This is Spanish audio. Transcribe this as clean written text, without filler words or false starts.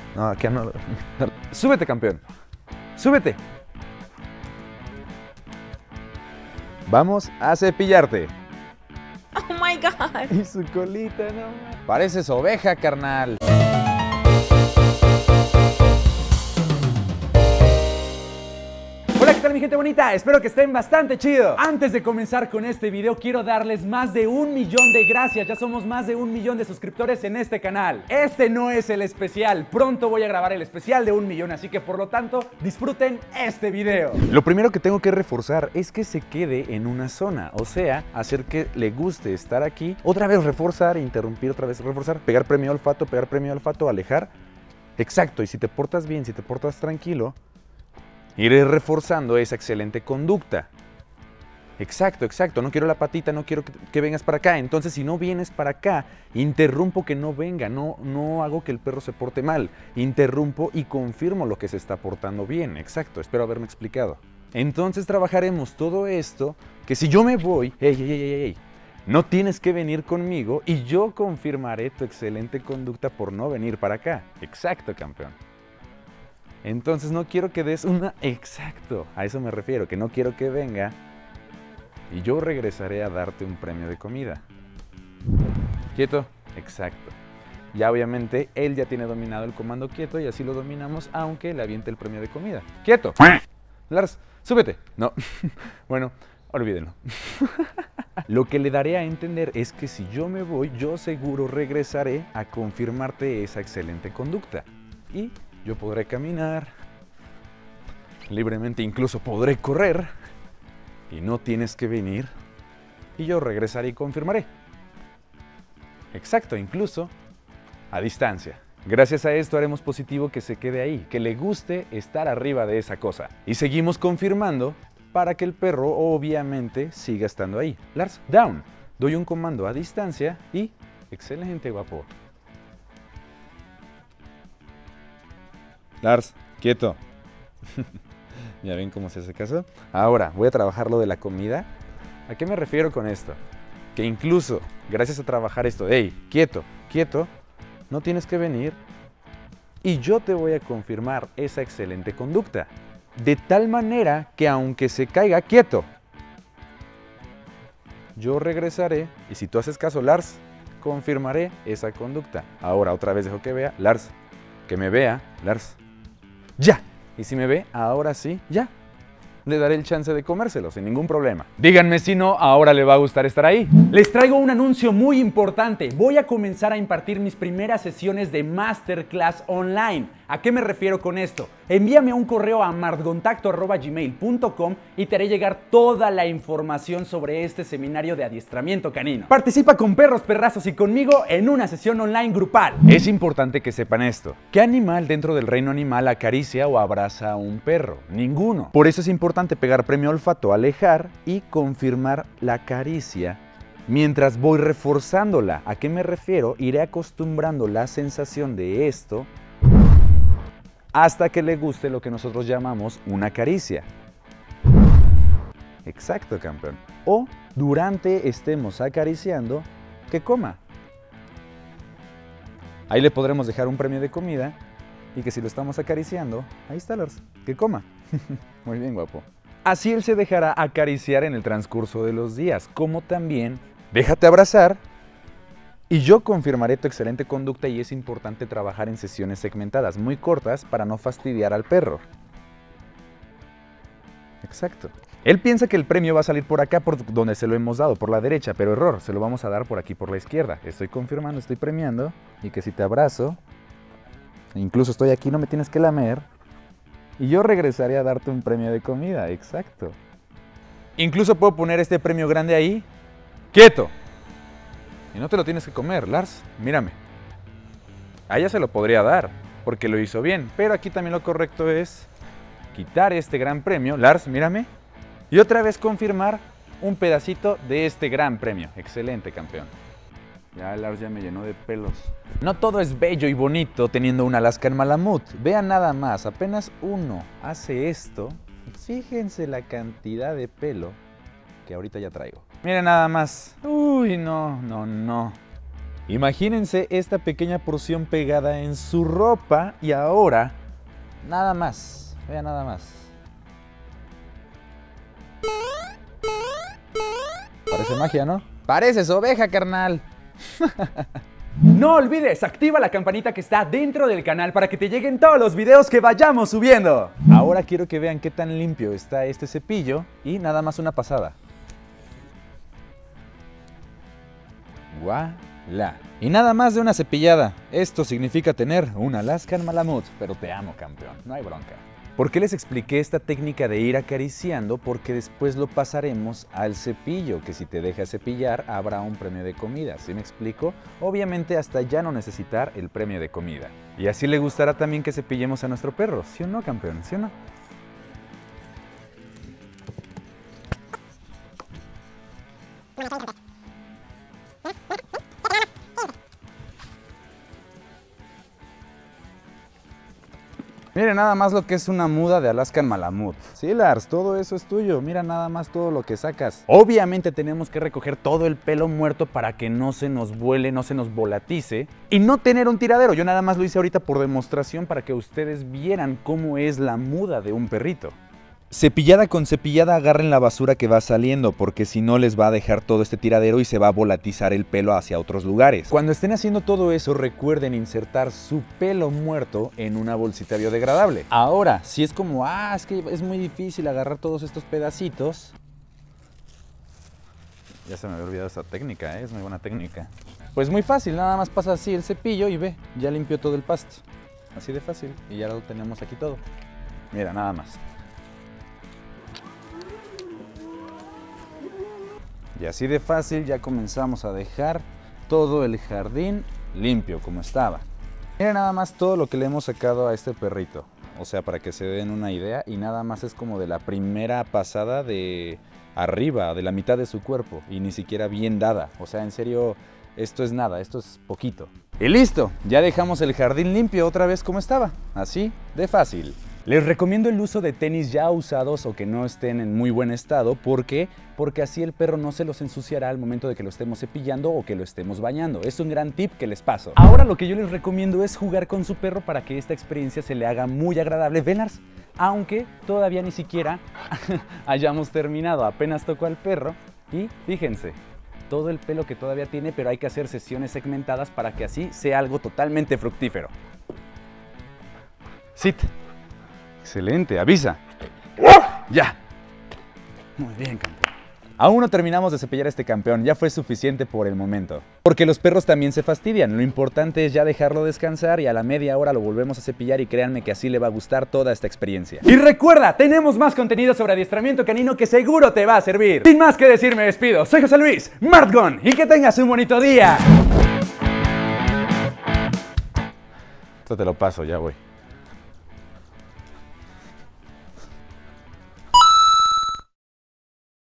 No, aquí no. Súbete, campeón. Súbete. Vamos a cepillarte. Oh my God. Y su colita, no. Pareces oveja, carnal. Hola, ¿qué tal mi gente bonita? Espero que estén bastante chido. Antes de comenzar con este video, quiero darles más de 1 millón de gracias. Ya somos más de 1 millón de suscriptores en este canal. Este no es el especial. Pronto voy a grabar el especial de 1 millón, así que por lo tanto, disfruten este video. Lo primero que tengo que reforzar es que se quede en una zona. O sea, hacer que le guste estar aquí. Otra vez reforzar, interrumpir, otra vez reforzar. Pegar premio olfato, alejar. Exacto, y si te portas bien, si te portas tranquilo, iré reforzando esa excelente conducta. Exacto, exacto. No quiero la patita, no quiero que vengas para acá. Entonces, si no vienes para acá, interrumpo que no venga. No hago que el perro se porte mal. Interrumpo y confirmo lo que se está portando bien. Exacto, espero haberme explicado. Entonces, trabajaremos todo esto, que si yo me voy, ey, no tienes que venir conmigo y yo confirmaré tu excelente conducta por no venir para acá. Exacto, campeón. Entonces no quiero que des una... Exacto, a eso me refiero, que no quiero que venga y yo regresaré a darte un premio de comida. Quieto, exacto. Ya obviamente él ya tiene dominado el comando quieto y así lo dominamos aunque le aviente el premio de comida. ¡Quieto! Lars, súbete. No, bueno, olvídenlo. Lo que le daré a entender es que si yo me voy, yo seguro regresaré a confirmarte esa excelente conducta. Y yo podré caminar libremente, incluso podré correr y no tienes que venir y yo regresaré y confirmaré. Exacto, incluso a distancia. Gracias a esto haremos positivo que se quede ahí, que le guste estar arriba de esa cosa. Y seguimos confirmando para que el perro obviamente siga estando ahí. Lars, down. Doy un comando a distancia y... Excelente, guapo. Lars, quieto. ¿Ya ven cómo se hace caso? Ahora, voy a trabajar lo de la comida. ¿A qué me refiero con esto? Que incluso, gracias a trabajar esto, hey, quieto, quieto, no tienes que venir y yo te voy a confirmar esa excelente conducta. De tal manera que aunque se caiga quieto, yo regresaré y si tú haces caso, Lars, confirmaré esa conducta. Ahora, otra vez dejo que vea, Lars, que me vea, Lars. ¡Ya! Y si me ve, ahora sí, ya. Le daré el chance de comérselo sin ningún problema. Díganme si no, ahora le va a gustar estar ahí. Les traigo un anuncio muy importante. Voy a comenzar a impartir mis primeras sesiones de Masterclass online. ¿A qué me refiero con esto? Envíame un correo a martcontacto@gmail.com y te haré llegar toda la información sobre este seminario de adiestramiento canino. Participa con perros, perrazos y conmigo en una sesión online grupal. Es importante que sepan esto. ¿Qué animal dentro del reino animal acaricia o abraza a un perro? Ninguno. Por eso es importante pegar premio olfato, alejar y confirmar la caricia mientras voy reforzándola. ¿A qué me refiero? Iré acostumbrando la sensación de esto hasta que le guste lo que nosotros llamamos una caricia. Exacto, campeón. O durante estemos acariciando, que coma. Ahí le podremos dejar un premio de comida y que si lo estamos acariciando, ahí está Lars, que coma. Muy bien, guapo. Así él se dejará acariciar en el transcurso de los días, como también déjate abrazar y yo confirmaré tu excelente conducta y es importante trabajar en sesiones segmentadas, muy cortas para no fastidiar al perro. Exacto. Él piensa que el premio va a salir por acá, por donde se lo hemos dado, por la derecha, pero error, se lo vamos a dar por aquí, por la izquierda. Estoy confirmando, estoy premiando y que si te abrazo, incluso estoy aquí, no me tienes que lamer y yo regresaré a darte un premio de comida. Exacto. Incluso puedo poner este premio grande ahí. ¡Quieto! Y no te lo tienes que comer, Lars. Mírame. A ella se lo podría dar, porque lo hizo bien. Pero aquí también lo correcto es quitar este gran premio. Lars, mírame. Y otra vez confirmar un pedacito de este gran premio. Excelente, campeón. Ya Lars ya me llenó de pelos. No todo es bello y bonito teniendo un Alaskan Malamut. Vean nada más, apenas uno hace esto. Fíjense la cantidad de pelo que ahorita ya traigo. Miren nada más. Uy, no. Imagínense esta pequeña porción pegada en su ropa y ahora, nada más, vean nada más. Parece magia, ¿no? Pareces oveja, carnal. No olvides, activa la campanita que está dentro del canal para que te lleguen todos los videos que vayamos subiendo. Ahora quiero que vean qué tan limpio está este cepillo y nada más una pasada. ¡Voilá! Y nada más de una cepillada. Esto significa tener un Alaskan Malamut. Pero te amo, campeón. No hay bronca. ¿Por qué les expliqué esta técnica de ir acariciando? Porque después lo pasaremos al cepillo, que si te dejas cepillar habrá un premio de comida. ¿Sí me explico? Obviamente hasta ya no necesitar el premio de comida. Y así le gustará también que cepillemos a nuestro perro. ¿Sí o no, campeón? ¿Sí o no? Miren nada más lo que es una muda de Alaskan Malamut. Sí, Lars, todo eso es tuyo. Mira nada más todo lo que sacas. Obviamente tenemos que recoger todo el pelo muerto para que no se nos vuele, no se nos volatice y no tener un tiradero. Yo nada más lo hice ahorita por demostración para que ustedes vieran cómo es la muda de un perrito. Cepillada con cepillada agarren la basura que va saliendo, porque si no les va a dejar todo este tiradero y se va a volatizar el pelo hacia otros lugares. Cuando estén haciendo todo eso, recuerden insertar su pelo muerto en una bolsita biodegradable. Ahora, si es como, es que es muy difícil agarrar todos estos pedacitos. Ya se me había olvidado esta técnica, es muy buena técnica. Pues muy fácil, nada más pasa así el cepillo y ve, ya limpió todo el pasto. Así de fácil, y ya lo tenemos aquí todo. Mira, nada más. Y así de fácil ya comenzamos a dejar todo el jardín limpio como estaba. Miren nada más todo lo que le hemos sacado a este perrito. O sea, para que se den una idea, y nada más es como de la primera pasada de arriba, de la mitad de su cuerpo, y ni siquiera bien dada. O sea, en serio, esto es nada, esto es poquito. Y listo, ya dejamos el jardín limpio otra vez como estaba. Así de fácil. Les recomiendo el uso de tenis ya usados o que no estén en muy buen estado. ¿Por qué? Porque así el perro no se los ensuciará al momento de que lo estemos cepillando o que lo estemos bañando. Es un gran tip que les paso. Ahora lo que yo les recomiendo es jugar con su perro para que esta experiencia se le haga muy agradable. ¿Ven, Lars? Aunque todavía ni siquiera hayamos terminado. Apenas tocó al perro y fíjense, todo el pelo que todavía tiene, pero hay que hacer sesiones segmentadas para que así sea algo totalmente fructífero. Sit. Excelente, avisa. Ya. Muy bien, campeón. Aún no terminamos de cepillar a este campeón, ya fue suficiente por el momento. Porque los perros también se fastidian, lo importante es ya dejarlo descansar y a la media hora lo volvemos a cepillar y créanme que así le va a gustar toda esta experiencia. Y recuerda, tenemos más contenido sobre adiestramiento canino que seguro te va a servir. Sin más que decir, me despido. Soy José Luis Martgon y que tengas un bonito día. Esto te lo paso, ya voy.